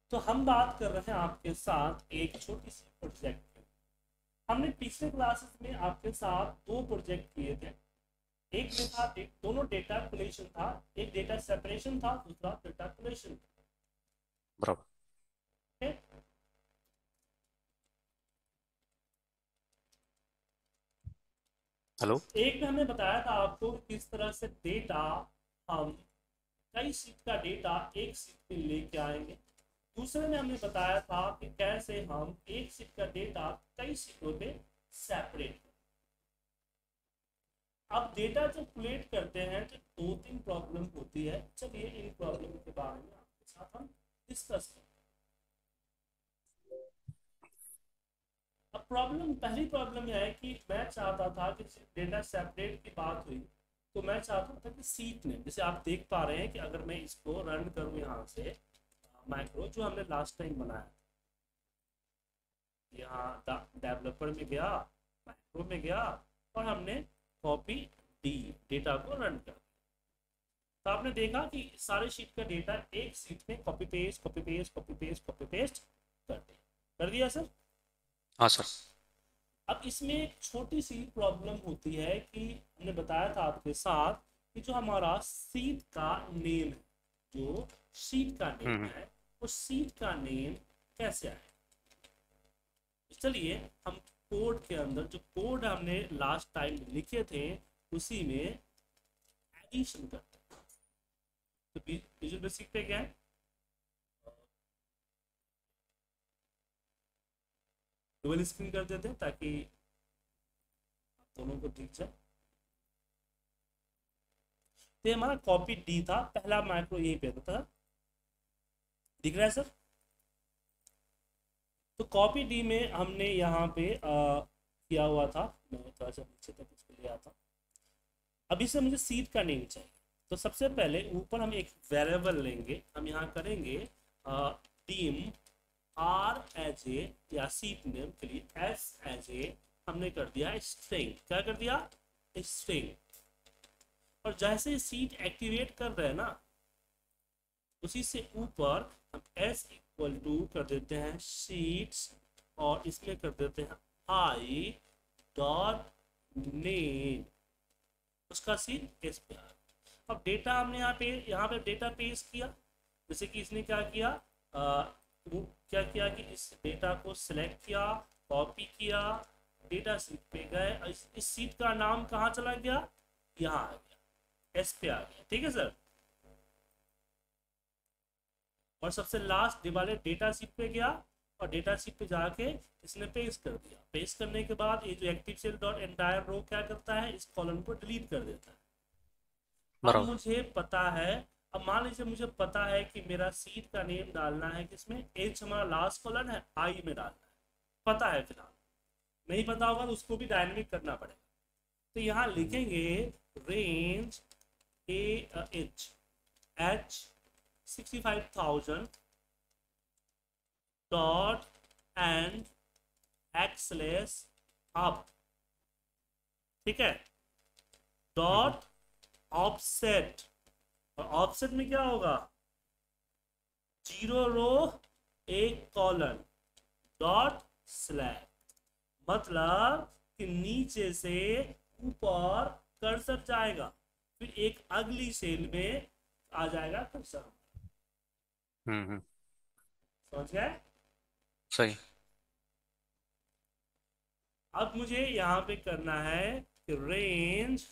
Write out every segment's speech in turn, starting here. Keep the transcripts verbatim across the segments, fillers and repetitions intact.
तो हम बात कर रहे हैं आपके साथ एक छोटी सी प्रोजेक्ट पे। हमने पिछले क्लासेस में आपके साथ दो प्रोजेक्ट किए थे। एक में था एक दोनों डेटा कोलेशन था, एक डेटा सेपरेशन था, दूसरा डेटा कोलेशन था। बराबर। ठीक है? हेलो। एक में हमने बताया था आपको कि किस तरह से डेटा हम कई सीट का डेटा एक सीट में लेके आएंगे। दूसरे में हमने बताया था कि कैसे हम एक सीट का डेटा कई सीटों में सेपरेट। अब डेटा जब कोलेक्ट करते हैं तो दो तीन प्रॉब्लम होती है। चलिए इन प्रॉब्लम के बारे में आपके साथ हम डिस्कस करें। अब प्रॉब्लम पहली प्रॉब्लम यह है कि मैं चाहता था कि डेटा सेपरेट की बात हुई तो मैं चाहता था कि सीट ने, जैसे आप देख पा रहे हैं कि अगर मैं इसको रन करूं यहाँ से माइक्रो जो हमने लास्ट टाइम बनाया, यहाँ डेवलपर में गया, माइक्रो में गया और हमने कॉपी डी डेटा को रन कर। तो आपने देखा कि सारे शीट का डेटा एक सीट में copy paste copy paste copy paste copy paste कर दिया कर दिया सर। हाँ सर। अब इसमें एक छोटी सी प्रॉब्लम होती है कि हमने बताया था आपके साथ कि जो हमारा सीट का नेम है, जो सीट का हम्म नेम हम्म, है वो सीट का नेम कैसे आए। चलिए हम कोड के अंदर जो कोड हमने लास्ट टाइम लिखे थे उसी में एडिशन करते हैं। तो विजुअल बेसिक पे क्या है, डबल स्क्रीन कर देते हैं ताकि दोनों को दिख जाए। तो ये हमारा कॉपी डी था, पहला माइक्रो यही पे था, दिख रहा है सर। तो कॉपी डी में हमने यहाँ पे आ, किया हुआ था, मैं थोड़ा सा नीचे तक इसको ले आता। अभी से मुझे सीट का नेम चाहिए। तो सबसे पहले ऊपर हम एक वेरिएबल लेंगे, हम यहाँ करेंगे टीम आर एज ए या सीट नेम के लिए एस एज ए हमने कर दिया स्ट्रिंग। क्या कर दिया, स्ट्रिंग। और जैसे सीट एक्टिवेट कर रहे हैं ना, उसी से ऊपर हम एस इक्वल टू कर देते हैं सीट्स और इसमें कर देते हैं आई डॉट नेम, उसका सीन एस पे आ। अब डेटा हमने यहाँ पे यहाँ पे डेटा पेश किया। जैसे कि इसने क्या किया, आ, वो क्या किया कि इस डेटा को सिलेक्ट किया, कॉपी किया, डेटा सीट पे गए, इस, इस सीट का नाम कहाँ चला गया, यहाँ आ गया, एस पे आ गया। ठीक है सर। और सबसे लास्ट वाले डेटा सीट पे गया और डेटा सीट पे जाके इसने पेस्ट कर दिया। पेस्ट करने के बाद ये जो active cell dot entire row क्या करता है, इस कॉलम को डिलीट कर देता है। अब बराबर। मुझे पता है, अब मान लीजिए मुझे पता है कि मेरा सीट का नेम डालना है किसमें, एच हमारा लास्ट कॉलम है, आई में डालना है, पता है। फिलहाल नहीं पता होगा तो उसको भी डायनेमिक करना पड़ेगा। तो यहाँ लिखेंगे range A H H sixty five thousand dot end xlUp. ठीक है, हम्म डॉट ऑफसेट। और ऑफसेट में क्या होगा, जीरो रो एक कॉलन डॉट स्लैब। मतलब कि नीचे से ऊपर कर्सर जाएगा, फिर एक अगली सेल में आ जाएगा कर्सर। हम्म हम्म, समझ गए। सही। अब मुझे यहाँ पे करना है कि range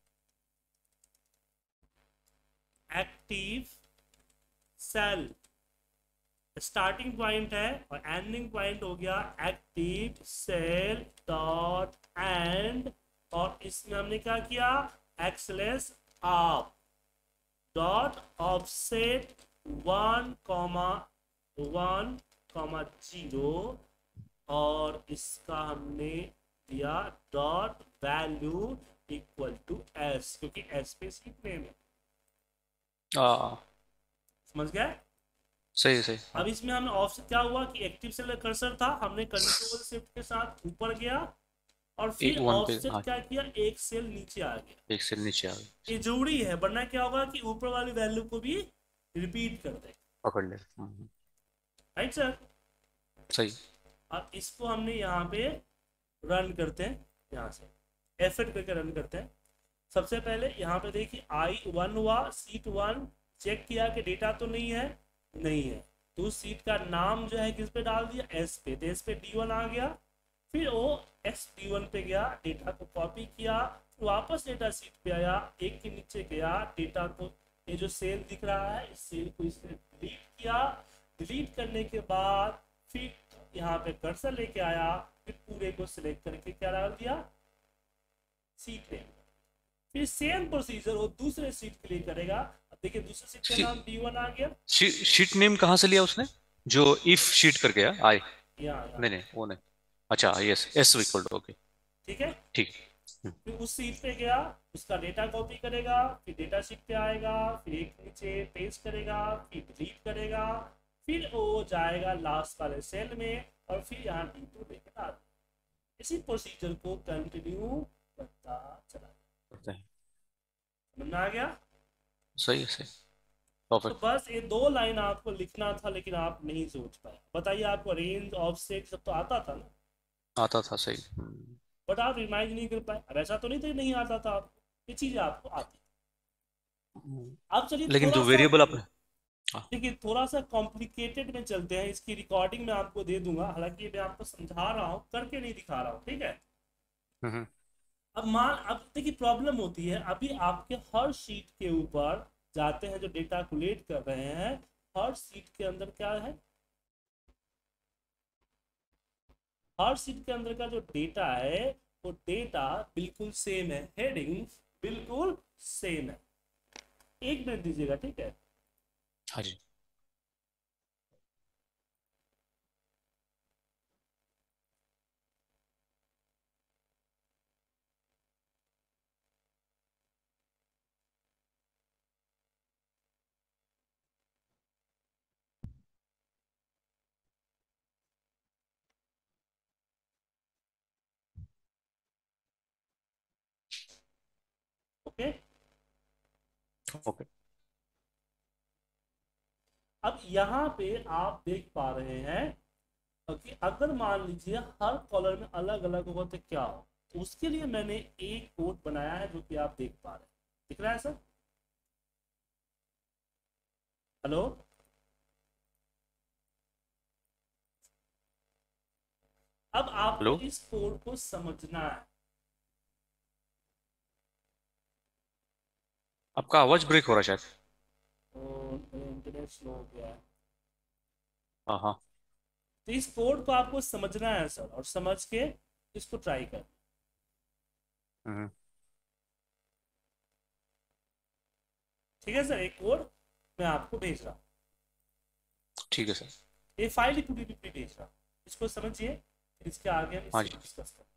active cell, starting point है और एंडिंग पॉइंट हो गया एक्टिव सेल डॉट एंड। और इसमें हमने क्या किया, एक्सलेस आप dot offset one comma one comma zero. और इसका हमने दिया dot value equal to S, क्योंकि एस पे सीट नेम है। आ समझ गए। सही सही, हाँ। अब इसमें हमने ऑप्शन क्या हुआ कि एक्टिव सेल कर्सर था, हमने कंट्रोल शिफ्ट के साथ ऊपर गया और एक फिर वन पे, ऑफसेट हाँ। क्या किया, एक सेल नीचे आ गया। एक से नीचे आ गई। ये जरूरी है, वरना क्या होगा कि ऊपर वाली वैल्यू को भी रिपीट कर दे। पकड़ ले। हम्म हम्म, राइट सर। सही। अब इसको हमने यहाँ पे रन करते हैं, यहाँ से एफर्ट करके रन करते हैं। सबसे पहले यहाँ पे देखिए आई वन हुआ, सीट वन चेक किया कि डेटा तो नहीं है, नहीं है, तो उस सीट का नाम जो है किस पे डाल दिया, एस पे, तो एस पे डी वन आ गया। फिर वो एस डी वन पे गया, डेटा को कॉपी किया, फिर वापस डेटा सीट पे आया, एक के नीचे गया, डेटा को, ये जो सेल दिख रहा है इस सेल को इसने डिलीट किया। डिलीट करने के बाद फिर यहाँ पे कर्सर लेके आया, फिर पूरे को सिलेक्ट करके क्या डाल दिया, सीट पे। फिर सेम प्रोसीजर वो दूसरे सीट के लिए करेगा। अब देखिए दूसरे सीट का नाम डी वन आ गया। शी, शीट नेम कहाँ से लिया उसने, जो इफ शीट करके है आई? यहाँ यहाँ नहीं नहीं वो नहीं। अच्छा yes, S equal to, okay ठीक है। ठीक। हम्म, फिर उस सीट पे गया, उसका डेटा कॉपी करेगा, फिर डेटा शीट पे आएगा, फिर एक नीचे पेस्ट करेगा, फिर डिलीट करेगा, फिर वो जाएगा लास्ट वाले सेल में और फिर यहाँ डी टू लेकर डाल देगा। इसी प्रोसीजर को कंटिन्यू करता चला करते हैं। समझ में आ गया। सही है सही, तो परफेक्ट। बस ये दो लाइन आपको लिखना था लेकिन आप नहीं सोच पाए। बताइए आपको रेंज ऑफसेट सब तो आता था ना, आता था सही। हम्म, बट आप रिमाइंड नहीं कर पाए। अब ऐसा तो नहीं था कि नहीं आता था आपको, ये चीजें आपको आती। हम्म। अब चलिए लेकिन थोड़ा जो सा, वेरिएबल आपने, हाँ, देखिए थोड़ा सा कॉम्प्लिकेटेड में चलते हैं। इसकी रिकॉर्डिंग मैं आपको दे दूंगा, हालांकि मैं आपको समझा रहा हूँ, करके नहीं दिखा रहा हूँ, ठीक है। हम्म, हम्म, अब मान, अब देखिए प्रॉब्लम होती है, अभी आपके हर शीट के ऊपर जाते हैं जो डेटा कोलेट कर रहे हैं, हर शीट के अंदर क्या है, हर शीट के अंदर का जो डेटा है वो डेटा बिल्कुल सेम है, हेडिंग बिल्कुल सेम है। एक मिनट दीजिएगा, ठीक है। हाँ जी। Okay, okay. अब यहाँ पे आप देख पा रहे हैं कि अगर मान लीजिए हर कॉलर में अलग अलग होगा तो क्या हो, तो उसके लिए मैंने एक कोड बनाया है जो कि आप देख पा रहे हैं। दिख रहा है सर? हेलो, अब आपको हेलो, इस कोड को समझना है। आपका आवाज ब्रेक हो रहा है शायद। तो इंटरनेट स्लो हो गया है। हाँ हाँ। तो इस कोड को आपको समझना है सर, और समझ के इसको ट्राई कर। हम्म, ठीक है सर, एक कोड मैं आपको भेज रहा हूँ, ठीक है सर। ये फाइल ही पूरी पूरी भेज रहा हूँ, इसको समझिए, फिर इसके आगे हम हाँ इससे जी। डिस्कस करें।